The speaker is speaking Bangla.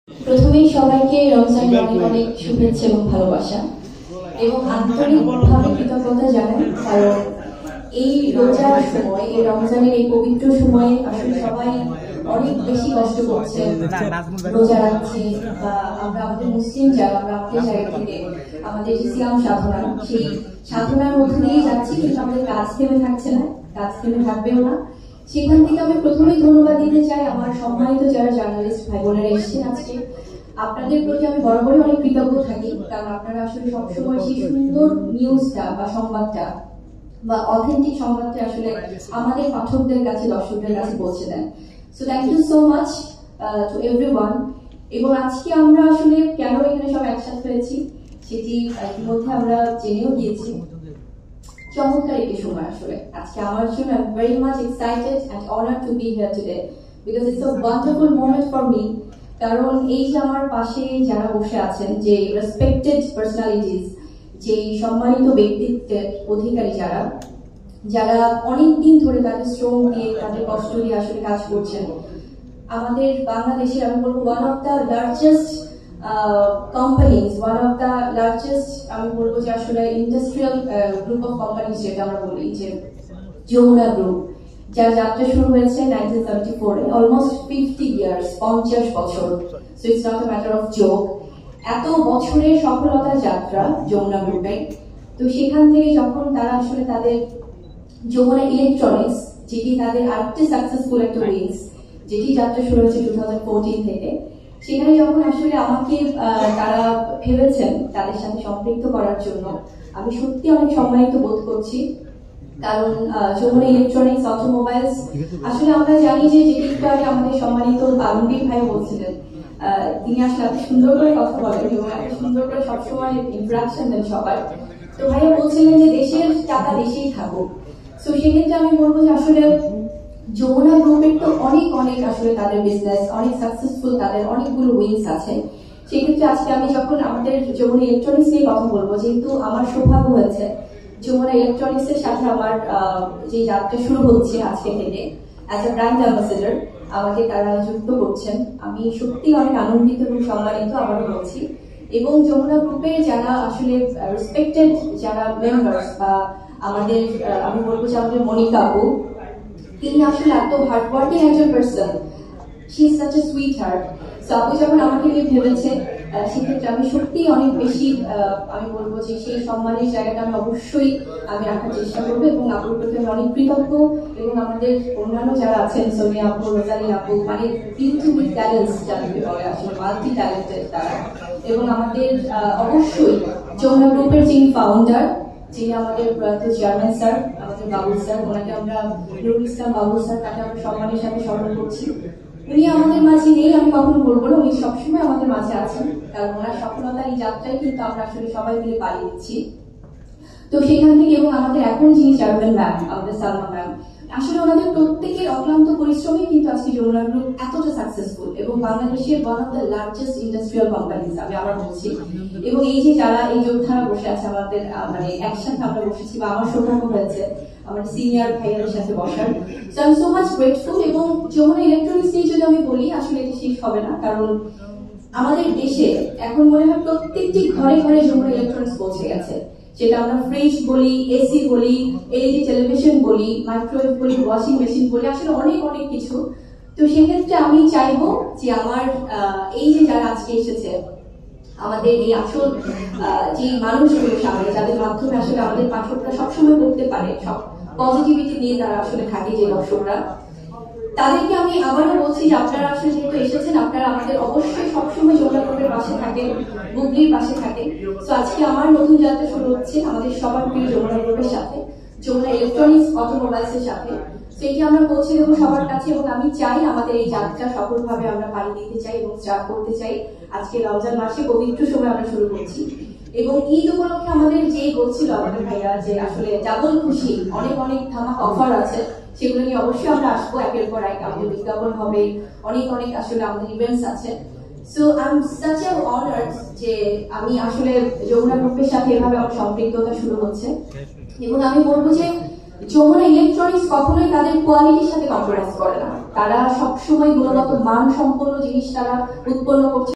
প্রথমেই সবাইকে রমজানের অনেক অনেক শুভেচ্ছা এবং ভালোবাসা এবং আন্তরিকভাবে কৃতজ্ঞতা জানাই, কারণ এই রোজার সময়, এই রমজানের এই পবিত্র সময়ে আসলে সবাই অনেক বেশি কষ্ট করছে, রোজা রাখছে, বা আমরা আমাদের মুসলিম যারা আমরা আমাদের জায়গা থেকে আমাদের যে সিয়াম সাধনা, সেই সাধনার মধ্যে দিয়ে যাচ্ছি, কিন্তু আমাদের কাজ থেমে থাকছে না, কাজ থেমে থাকবেও না। সেখান থেকে আমি প্রথমেই ধন্যবাদ দিতে চাই আমার সম্মানিত যারা জার্নালিস্ট ভাই বোনেরা এসেছেন আজকে। আপনাদের প্রতি আমি বরাবরই অনেক কৃতজ্ঞ থাকি, কারণ আপনারা আসলে সবসময় সেই সুন্দর নিউজটা বা সংবাদটা বা অথেন্টিক সংবাদটা আসলে আমাদের পাঠকদের কাছে, দর্শকদের কাছে পৌঁছে দেন। So thank you so much to everyone. এবং আজকে আমরা আসলে কেন এখানে সব একসাথে হয়েছি সেটি ইতিমধ্যে আমরা জেনেও গিয়েছি। চমৎকার একটি সময় আসলে আজকে আমার জন্য। I am very much excited and honoured to be here today because it's a wonderful moment for me. কারণ এই যে আমার পাশে যারা বসে আছেন, যে রেসপেক্টেড পার্সোনালিটিস, যে সম্মানিত ব্যক্তিত্বের অধিকারী যারা যারা অনেকদিন ধরে তাদের শ্রম দিয়ে, তাদের কষ্ট দিয়ে আসলে কাজ করছেন, আমাদের বাংলাদেশের আমি বলবো one of the largest companies, one of the largest আমি বলবো যে আসলে ইন্ডাস্ট্রিয়াল গ্রুপ অফ কোম্পানিজ যেটা আমরা বলি, যে যমুনা গ্রুপ, যার যাত্রা শুরু হয়েছে 1974-এ, অলমোস্ট 50 ইয়ার্স, 50 বছর। So it's not a matter of joke. এত বছরের সফলতার যাত্রা যমুনা গ্রুপে। তো সেখান থেকে যখন তারা আসলে তাদের যমুনা ইলেকট্রনিক্স, যেটি তাদের আরেকটি সাকসেসফুল একটা উইংস, যেটি যাত্রা শুরু হয়েছে 2014 থেকে, সেখানে যখন আসলে আমাকে তারা ভেবেছেন তাদের সাথে সম্পৃক্ত করার জন্য, আমি সত্যি অনেক সম্মানিত বোধ করছি। কারণ যমুনা ইলেকট্রনিক্স অটোমোবাইলস, আসলে আমরা জানি যে যেটি আমাদের সম্মানিত আলমগীর ভাই বলছিলেন, তিনি আসলে এত সুন্দর করে কথা বলেন এবং এত সুন্দর করে সবসময় ইন্টারাকশন দেন সবার। তো ভাইয়া বলছিলেন যে দেশের টাকা দেশেই থাকুক। তো সেক্ষেত্রে আমি বলবো যে আসলে যমুনা গ্রুপের তো অনেক অনেক আসলে তাদের বিজনেস অনেক সাকসেসফুল, তাদের অনেকগুলো উইংস আছে। সেক্ষেত্রে আজকে আমি যখন আমাদের যমুনা ইলেকট্রনিক্স নিয়ে কথা বলবো, যেহেতু আমার সৌভাগ্য হয়েছে যমুনা ইলেকট্রনিক্স এর সাথে আমার যে যাত্রা শুরু হচ্ছে আজকে থেকে, অ্যাজ এ ব্র্যান্ড অ্যাম্বাসেডর আমাকে তারা যুক্ত করছেন, আমি সত্যি অনেক আনন্দিত এবং সম্মানিত আবারও বলছি। এবং যমুনা গ্রুপে যারা আসলে রেসপেক্টেড যারা মেম্বার্স, বা আমাদের আমি বলবো যে আমাদের মনিকা আপু, তিনি আসলে এত হার্ড ওয়ার্কিং একজন person, she is such a sweetheart. So আপু যখন আমাকে নিয়ে ভেবেছে, সেক্ষেত্রে আমি সত্যি অনেক বেশি আমি বলবো যে সেই সম্মানের জায়গাটা আমি অবশ্যই আমি রাখার চেষ্টা করবো। এবং আপুর প্রতি আমি অনেক কৃতজ্ঞ। এবং আমাদের অন্যান্য যারা আছেন, সোনিয়া আপু, রোজালিন আপু, মানে বিউটিফুল ট্যালেন্টস যাদেরকে বলে, আসলে মাল্টি ট্যালেন্টেড তারা। এবং আমাদের অবশ্যই যমুনা গ্রুপের যিনি ফাউন্ডার, যিনি আমাদের প্রয়াত চেয়ারম্যান স্যার, আমাদের বাবুল স্যার, ওনাকে আমরা নুরুল ইসলাম বাবুল স্যার, তাকে আমরা সম্মানের সাথে স্মরণ করছি। উনি আমাদের মাঝে নেই আমি কখনো বলবো না, উনি সবসময় আমাদের মাঝে আছেন, কারণ ওনার সফলতার এই যাত্রায় কিন্তু আমরা আসলে সবাই মিলে পাড়ি দিচ্ছি। তো সেখান থেকে, এবং আমাদের এখন যিনি চেয়ারম্যান ম্যাম, আমাদের সালমা ম্যাম, আসলে ওনাদের প্রত্যেকের অক্লান্ত পরিশ্রমে কিন্তু আজকে যমুনা গ্রুপ এতটা সাকসেসফুল এবং বাংলাদেশের one of the largest industrial companies আমি আবার বলছি। এবং এই যে যারা এই যোদ্ধারা বসে আছে আমাদের, মানে একসাথে আমরা বসেছি, বা আমার সৌভাগ্য হয়েছে আমার সিনিয়র ভাইয়াদের সাথে বসার। So I am so much grateful. এবং যমুনা ইলেকট্রনিক্স নিয়ে যদি আমি বলি, আসলে এটা শেষ হবে না, কারণ আমাদের দেশে এখন মনে হয় প্রত্যেকটি ঘরে ঘরে যমুনা ইলেকট্রনিক্স পৌঁছে গেছে। যেটা আমরা ফ্রিজ বলি, এসি বলি, এলইডি টেলিভিশন বলি, মাইক্রোওয়েভ বলি, ওয়াশিং মেশিন বলি, আসলে অনেক অনেক কিছু। তো সেক্ষেত্রে আমি চাইবো যে আমার এই যে যারা আজকে এসেছে, আমাদের এই আসল যে মানুষগুলো সামনে, যাদের মাধ্যমে আসলে আমাদের পাঠকরা সবসময় করতে পারে, সব পজিটিভিটি নিয়ে তারা আসলে থাকে, যে দর্শকরা, তাদেরকে আমি আবারও বলছি যে আপনারা আসলে যেহেতু এসেছেন, আপনারা আমাদের অবশ্যই সবসময় যমুনা গ্রুপের পাশে থাকেন, বুবলির পাশে থাকেন। তো আজকে আমার নতুন যাত্রা শুরু হচ্ছে আমাদের সবার প্রিয় যমুনা গ্রুপের সাথে, যমুনা ইলেকট্রনিক্স অটোমোবাইলস এর সাথে। সেটি আমরা পৌঁছে দেবো সবার কাছে, এবং আমি চাই আমাদের এই যাত্রা সফলভাবে আমরা পাড়ি দিতে চাই এবং স্টার্ট করতে চাই। আজকে রমজান মাসে পবিত্র সময় আমরা শুরু করছি, এবং ঈদ উপলক্ষে আমাদের যে বলছিল আমাদের ভাইয়া যে আসলে ডাবল খুশি, অনেক অনেক ধামাকা অফার আছে, সেগুলো নিয়ে অবশ্যই আমরা আসবো একের পর এক। আমাদের বিজ্ঞাপন হবে, অনেক অনেক আসলে আমাদের ইভেন্টস আছে। So I am such a honoured যে আমি আসলে যমুনা গ্রুপের সাথে এভাবে আমার সম্পৃক্ততা শুরু হচ্ছে। এবং আমি বলবো যে যমুনা ইলেকট্রনিক্স কখনোই তাদের কোয়ালিটির সাথে কম্প্রোমাইজ করে না, তারা সবসময় গুণগত মান সম্পন্ন জিনিস তারা উৎপন্ন করছে।